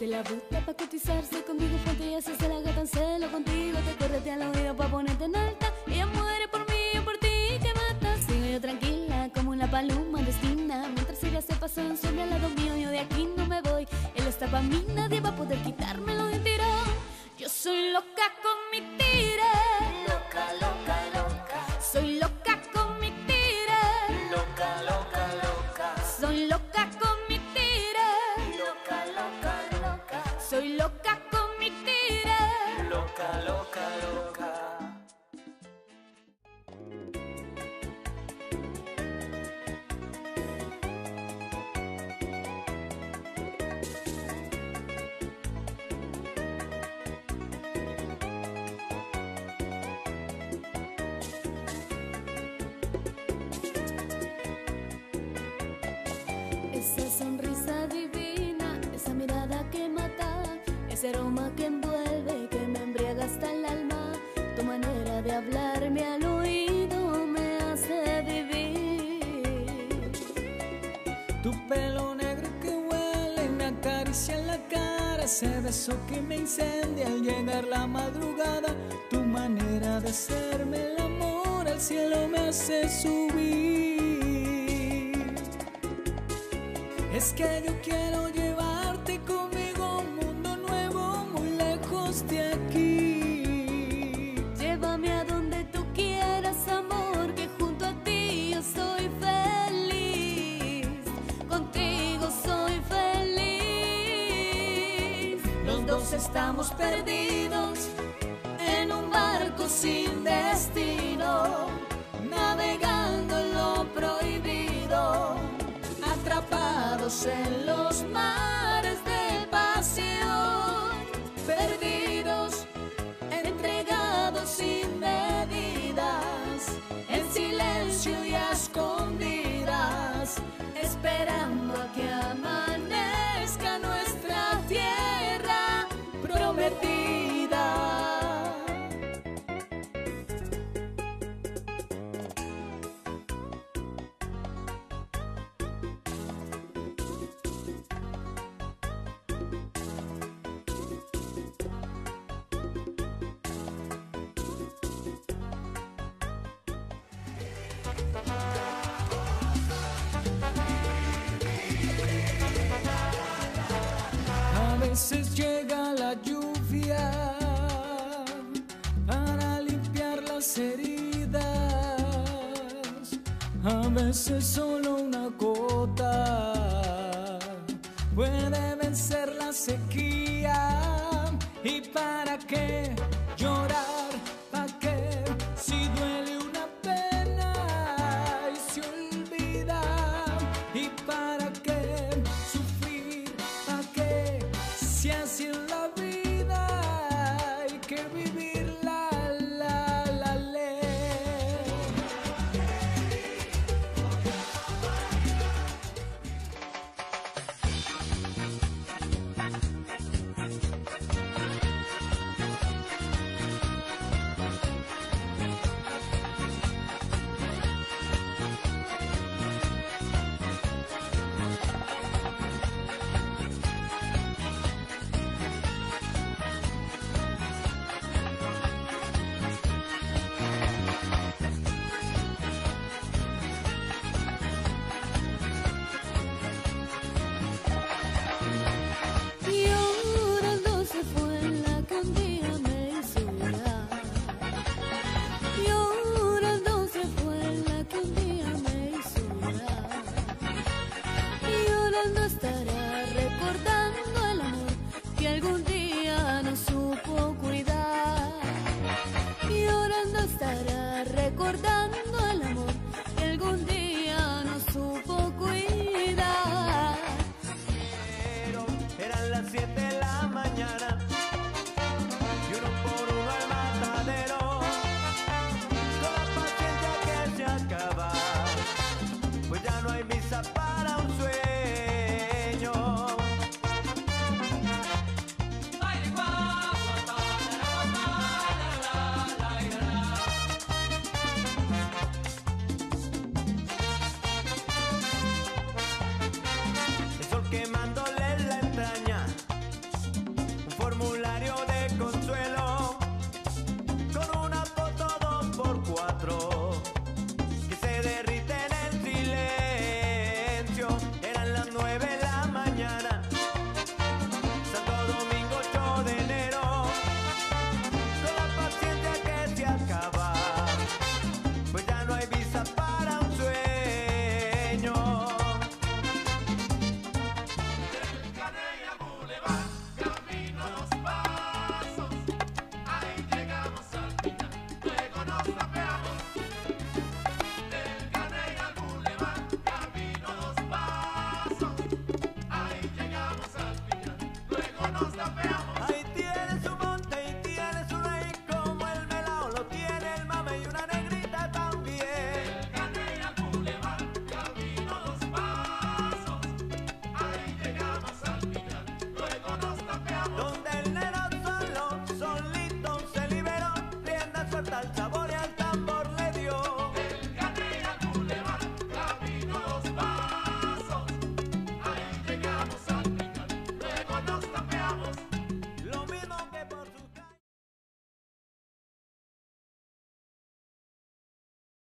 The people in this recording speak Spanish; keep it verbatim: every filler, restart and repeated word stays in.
la puta pa' cotizarse conmigo, ponte y haces la gata en celo contigo. Te correte al oído pa' ponerte en alta. Ella muere por mí, yo por ti, que matas. Sigo yo tranquila como una paloma destina, mientras ella se pasa en sombra al lado mío. Yo de aquí no me voy, él está pa' mí, nadie va a poder quitármelo de un tirón. Yo soy loca con mi tire, Loca, loca, loca. soy loca con mi tire, Loca, loca, loca. soy loca con mi tire, Loca, loca, loca. soy loca con mi tire. Loca, loca, loca. Esa sonrisa divina, esa mirada que mata, ese aroma que envuelve y que me embriaga hasta el alma. Tu manera de hablarme al oído me hace vivir. Tu pelo negro que huele me acaricia en la cara, ese beso que me incendia al llegar la madrugada. Tu manera de hacerme el amor al cielo me hace subir. Es que yo quiero llevarte conmigo a un mundo nuevo, muy lejos de aquí. Llévame a donde tú quieras, amor, que junto a ti yo soy feliz. Contigo soy feliz. Los dos estamos perdidos en un barco sin destino, navegando en lo prohibido, atrapados en los mares de pasión, perdidos, entregados sin medidas, en silencio y a escondidas, esperando a que amanezca nuestra tierra prometida. A veces llega la lluvia para limpiar las heridas, a veces solo una gota puede vencer la sequía. ¿Y para qué llorar? ¿Para qué? Si duele una pena y se olvida. ¿Y para qué sufrir?